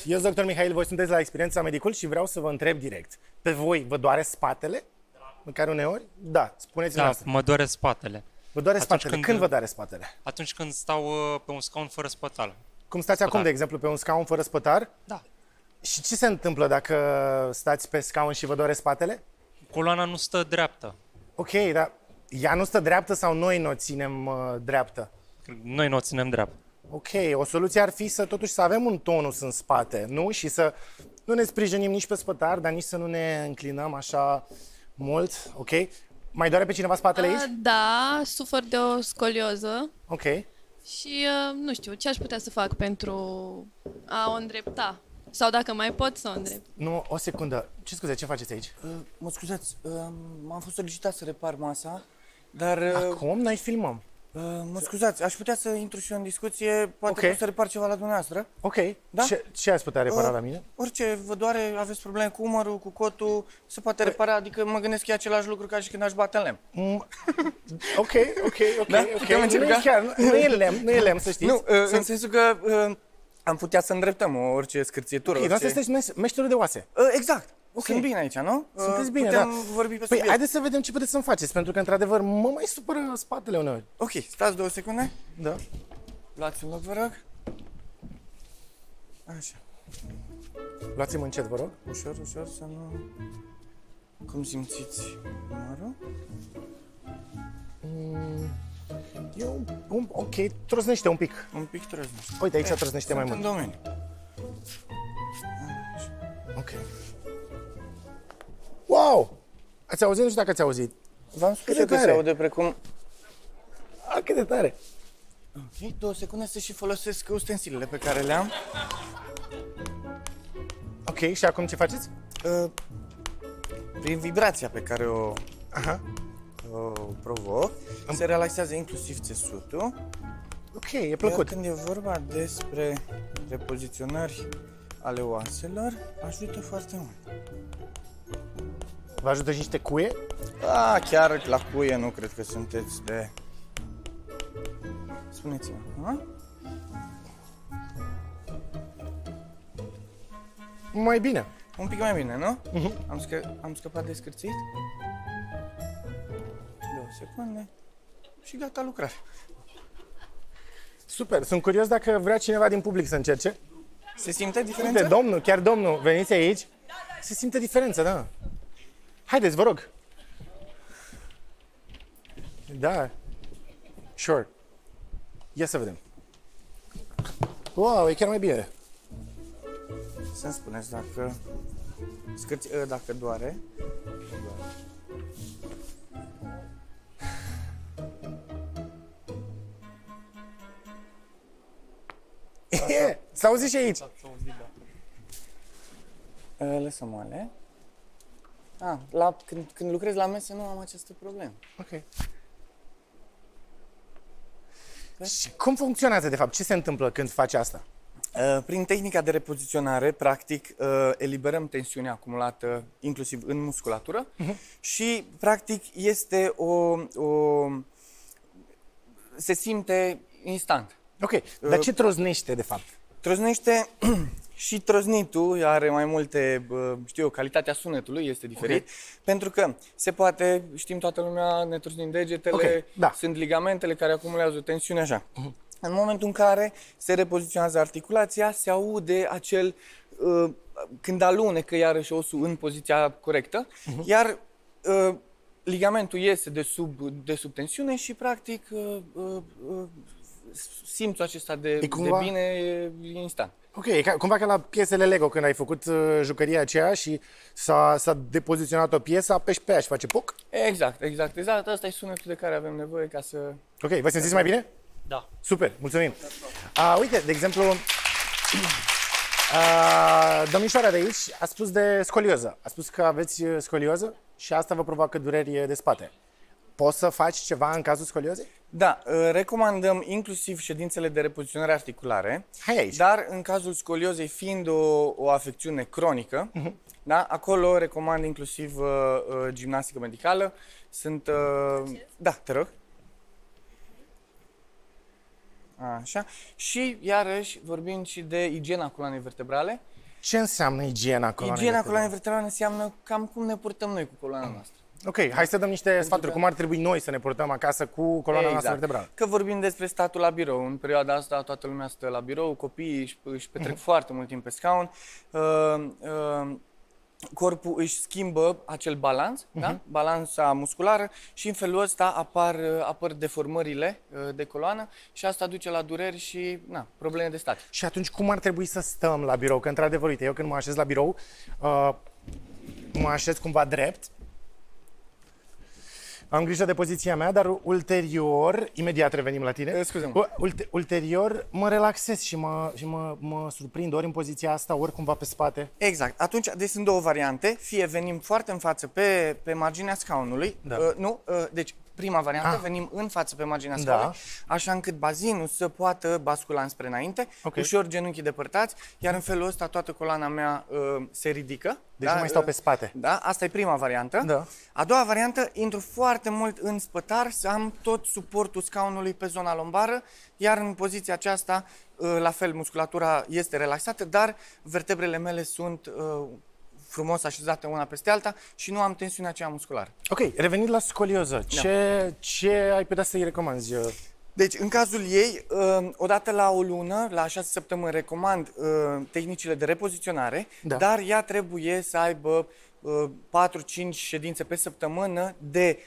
Eu sunt doctor Mihail, voi sunteți la Experiența Medicul și vreau să vă întreb direct. Pe voi vă doare spatele? Măcar uneori? Da, spuneți-mi Da, asta. mă doare spatele. Vă doare Atunci spatele. Când vă doare spatele? Atunci când stau pe un scaun fără spătală. Cum stați acum, de exemplu, pe un scaun fără spătar? Da. Și ce se întâmplă dacă stați pe scaun și vă doare spatele? Coloana nu stă dreaptă. Ok, dar ea nu stă dreaptă sau noi nu o ținem dreaptă? Noi nu o ținem dreaptă. Ok, o soluție ar fi să totuși să avem un tonus în spate, nu? Și să nu ne sprijinim nici pe spătar, dar nici să nu ne înclinăm așa mult, ok? Mai doare pe cineva spatele aici? Da, sufăr de o scolioză Ok. și nu știu, ce aș putea să fac pentru a o îndrepta? Sau dacă mai pot să o îndrept. Nu, o secundă. Ce scuze, ce faceți aici? Mă scuzați, m-am fost solicitat să repar masa, dar... Acum noi filmăm. Mă scuzați, aș putea să intru și eu în discuție, poate Ok. pot să repar ceva la dumneavoastră? Ok. Da? Ce ați putea repara la mine? Orice vă doare, aveți probleme cu umărul, cu cotul, se poate repara, adică mă gândesc că e același lucru ca și când aș bate în lemn. Ok. Da? Putem încerca? Nu e lemn, să știți. Nu, în sensul că am putea să îndreptăm orice scârțietură. Ok, orice... dar sunteți meșterul de oase. Exact. Ok. Sunt bine aici, nu? Sunteți bine, putem da. vorbi pe Păi, subiect. haideți să vedem ce puteți să-mi faceți, pentru că, într-adevăr, mă mai supără spatele uneori. Ok, stați 2 secunde. Da. Luați un loc, vă rog. Așa. Luați-mă încet, vă rog. Ușor, ușor, să nu... Cum simțiți umărul? Ok, trosnește un pic. Un pic trăznește. Uite, aici trosnește mai Sunt mult. în domeniu. Ok. Wow! Ați auzit? Nu știu dacă ați auzit. V-am spus Cât eu de că se tare. aude precum... Cât de tare. Ok, 2 secunde să și folosesc ustensilele pe care le-am. Ok, și acum ce faceți? Prin vibrația pe care o provoc, se relaxează inclusiv țesutul. Ok, e Iar plăcut. când e vorba despre repoziționări ale oaselor, ajută foarte mult. Vă ajută și niște cuie? Chiar la cuie nu cred că sunteți de... Spuneți-mă, ha? Mai bine. Un pic mai bine, nu? Am scăpat de scârțit. 2 secunde și gata lucrare. Super, sunt curios dacă vrea cineva din public să încerce. Se simte diferența? Uite, domnul, chiar domnul, veniți aici. Se simte diferența, da. Haideți, vă rog. Da. Sure. Ia să vedem. Wow, e chiar mai bine. Să-mi spuneți dacă dacă doare. S-a auzit și aici. Lăsăm moale. Când lucrez la mese nu am această problemă. Ok. Și cum funcționează, de fapt? Ce se întâmplă când faci asta? Prin tehnica de repoziționare, practic, eliberăm tensiunea acumulată inclusiv în musculatură și, practic, este se simte instant. Ok, dar ce troznește, de fapt? Troznește și troznitul are mai multe, calitatea sunetului este diferit, pentru că se poate, știm toată lumea, ne troznim degetele, sunt ligamentele care acumulează tensiune așa. În momentul în care se repoziționează articulația, se aude acel, când alunecă iarăși osul în poziția corectă, iar ligamentul iese de sub tensiune și practic simțul acesta de bine instant. Ok, e cumva ca la piesele Lego, când ai făcut jucăria aceea și s-a depoziționat o piesă, apeși pe ea și face puc? Exact. Asta e sunetul de care avem nevoie ca să... Ok, vă simțiți mai bine? Da. Super, mulțumim. Uite, de exemplu, domnișoara de aici a spus de scolioză. A spus că aveți scolioză și asta vă provoacă dureri de spate. Poți să faci ceva în cazul scoliozei? Da, recomandăm inclusiv ședințele de repoziționare articulare. Hai aici. Dar în cazul scoliozei fiind o afecțiune cronică, da, acolo recomand inclusiv gimnastică medicală. Sunt... Da, te rog. Așa. Și iarăși vorbim și de igiena coloanei vertebrale. Ce înseamnă igiena coloanei Igiena vertebrale? coloanei vertebrale înseamnă cam cum ne purtăm noi cu coloana noastră. Ok, hai să dăm niște sfaturi. Cum ar trebui noi să ne purtăm acasă cu coloana noastră vertebrală? Că vorbim despre statul la birou. În perioada asta toată lumea stă la birou, copiii își petrec foarte mult timp pe scaun. Corpul își schimbă acel balans, da? Balansa musculară și în felul ăsta apar deformările de coloană și asta duce la dureri și probleme de stat. Și atunci cum ar trebui să stăm la birou? Că într-adevăr, uite, eu când mă așez la birou, mă așez cumva drept, am grijă de poziția mea, dar ulterior, imediat revenim la tine, ulterior mă relaxez și mă surprind ori în poziția asta, ori cumva pe spate. Exact. Atunci, deci sunt două variante. Fie venim foarte în față pe marginea scaunului, deci prima variantă, venim în față pe marginea scaunului, așa încât bazinul să poată bascula înspre înainte, ușor genunchii depărtați, iar în felul ăsta toată coloana mea se ridică. Deci nu mai stau pe spate. Da, asta e prima variantă. A doua variantă, intru foarte mult în spătar, să am tot suportul scaunului pe zona lombară, iar în poziția aceasta, la fel, musculatura este relaxată, dar vertebrele mele sunt frumos așezate una peste alta și nu am tensiunea aceea musculară. Ok, revenind la scolioză, ce ai putea să-i recomanzi? Deci, în cazul ei, odată la o lună, la 6 săptămâni, recomand tehnicile de repoziționare, dar ea trebuie să aibă 4-5 ședințe pe săptămână de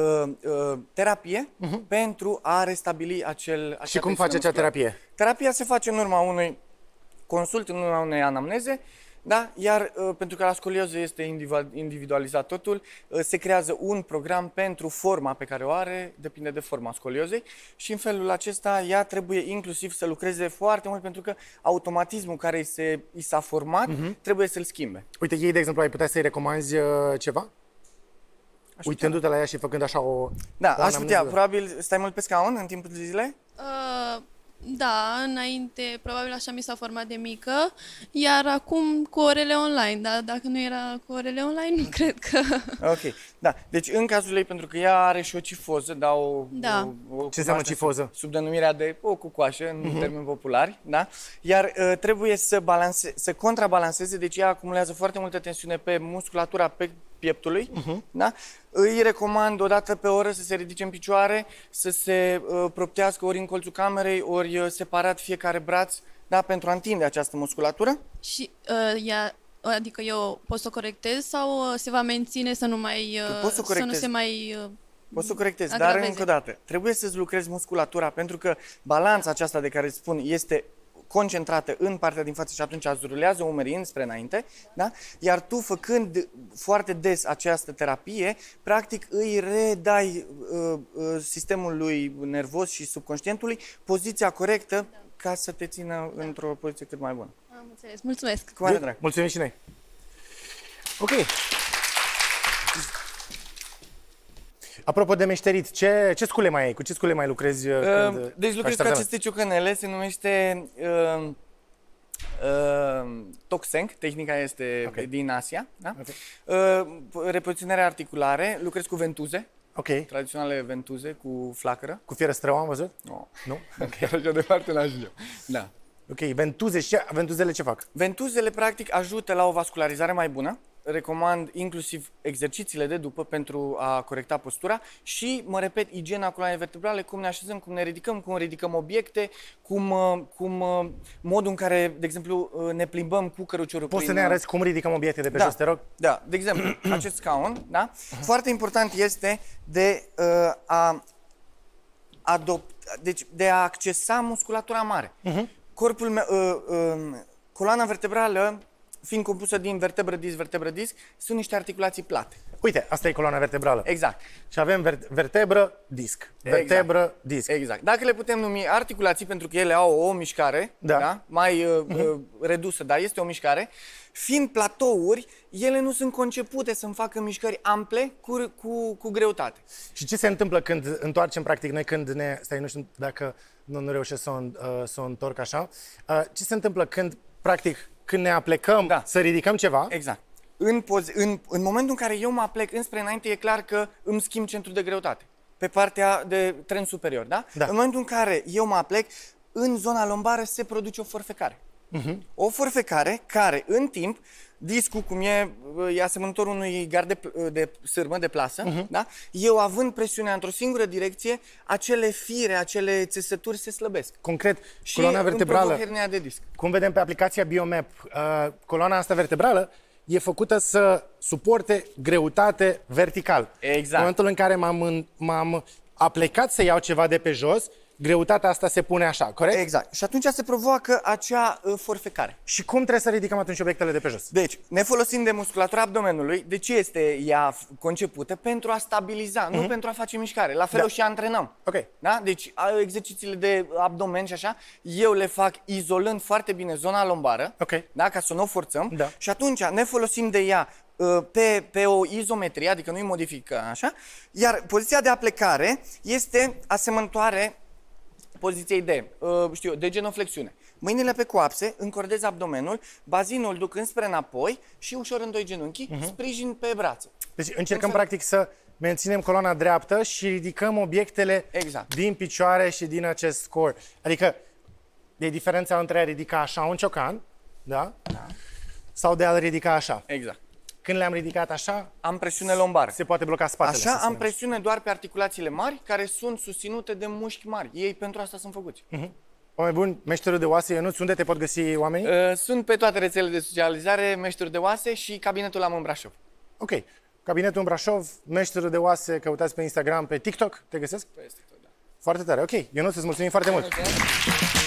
terapie pentru a restabili acel Și cum face acea terapie? Terapia se face în urma unui consult, în urma unei anamneze, da? Iar pentru că la scolioză este individualizat totul, se creează un program pentru forma pe care o are, depinde de forma scoliozei și în felul acesta ea trebuie inclusiv să lucreze foarte mult pentru că automatismul care i s-a format trebuie să-l schimbe. Uite, ei, de exemplu, ai putea să-i recomanzi ceva? Uitându-te la ea și făcând așa o... Da, aș putea. Probabil stai mult pe scaun în timpul zilei? Da, înainte probabil așa mi s-a format de mică, iar acum cu orele online, dar dacă nu era cu orele online, nu cred că... Ok, da. Deci în cazul ei, pentru că ea are și o cifoză, Ce înseamnă cifoză? Sub denumirea de o cucoașă, în termeni populari, da? Iar trebuie să contrabalanceze, deci ea acumulează foarte multă tensiune pe musculatura pieptului, da? Îi recomand o dată pe oră să se ridice în picioare, să se proptească ori în colțul camerei, ori separat fiecare braț, da? Pentru a întinde această musculatură. Și adică eu pot să o corectez sau se va menține să nu mai... să nu se mai... Poți să o corectezi, dar încă o dată, trebuie să-ți lucrezi musculatura, pentru că balanța aceasta de care îți spun este concentrată în partea din față și atunci îți rulează umerii înspre înainte, da? Iar tu, făcând foarte des această terapie, practic îi redai sistemului nervos și subconștientului poziția corectă ca să te țină într-o poziție cât mai bună. Am înțeles. Mulțumesc! Cu mare drag! Mulțumim și noi! Ok! Apropo de meșterit, ce scule mai ai? Cu ce scule mai lucrezi? Deci lucrez cu aceste ciocănele, se numește Toxeng, tehnica este din Asia. Da? Repoziționare articulare, lucrez cu ventuze. Tradiționale ventuze cu flacără. Cu fierăstrău am văzut? No. Nu? Așa departe n-ajung eu. Da. Ok, ventuze. Și ventuzele ce fac? Ventuzele practic ajută la o vascularizare mai bună. Recomand inclusiv exercițiile de după pentru a corecta postura și, mă repet, igiena coloanei vertebrale, cum ne așezăm, cum ne ridicăm, cum ridicăm obiecte, modul în care, de exemplu, ne plimbăm cu căruciorul. Poți să ne arăți cum ridicăm obiecte de pe jos, te rog? Da, de exemplu, acest scaun, da? Foarte important este de a accesa musculatura mare. Corpul meu, coloana vertebrală, fiind compusă din vertebră-disc, sunt niște articulații plate. Uite, asta e coloana vertebrală. Exact. Și avem vertebră-disc. Vertebră-disc. Exact. Dacă le putem numi articulații, pentru că ele au o mișcare mai redusă, dar este o mișcare, fiind platouri, ele nu sunt concepute să-mi facă mișcări ample cu greutate. Și ce se întâmplă când întoarcem, practic, noi când ne... Stai, nu știu dacă nu reușesc să o întorc așa. Ce se întâmplă când, practic, când ne aplecăm să ridicăm ceva? Exact. În momentul în care eu mă aplec înspre înainte, e clar că îmi schimb centrul de greutate pe partea de tren superior, da? În momentul în care eu mă aplec, în zona lombară se produce o forfecare. O forfecare care, în timp, discul, cum e asemănător unui gard de sârmă, de plasă, da? Eu având presiunea într-o singură direcție, acele fire, acele țesături se slăbesc. Concret, Și coloana vertebrală, hernia de disc. cum vedem pe aplicația Biomap, coloana asta vertebrală e făcută să suporte greutate vertical. Exact. În momentul în care m-am aplecat să iau ceva de pe jos, greutatea asta se pune așa, corect? Exact. Și atunci se provoacă acea forfecare. Și cum trebuie să ridicăm atunci obiectele de pe jos? Deci, ne folosim de musculatura abdomenului. De ce este ea concepută? Pentru a stabiliza, nu pentru a face mișcare. La fel o și antrenăm. Ok. Da? Deci, exercițiile de abdomen și așa, eu le fac izolând foarte bine zona lombară, da? Ca să nu o forțăm. Da. Și atunci ne folosim de ea pe o izometrie, adică nu-i modifică așa, iar poziția de aplecare este asemănătoare poziției de genoflexiune. Mâinile pe coapse, încordez abdomenul, bazinul duc înspre înapoi și ușor în doi genunchi, sprijin pe brațe. Deci încercăm practic să menținem coloana dreaptă și ridicăm obiectele din picioare și din acest scor. Adică e diferența între a ridica așa un ciocan, da? Sau de a-l ridica așa. Exact. Când le-am ridicat așa, am presiune lombară. Se poate bloca spatele. Așa am presiune doar pe articulațiile mari, care sunt susținute de mușchi mari. Ei pentru asta sunt făcuți. Oameni buni, Meșterul de Oase, Ionuț, unde te pot găsi oamenii? Sunt pe toate rețelele de socializare, Meșterul de Oase și cabinetul am în Brașov. Ok. Cabinetul în Brașov, Meșterul de Oase, căutați pe Instagram, pe TikTok, te găsesc? Pe TikTok, da. Foarte tare, ok. Ionuț, îți mulțumim foarte mult.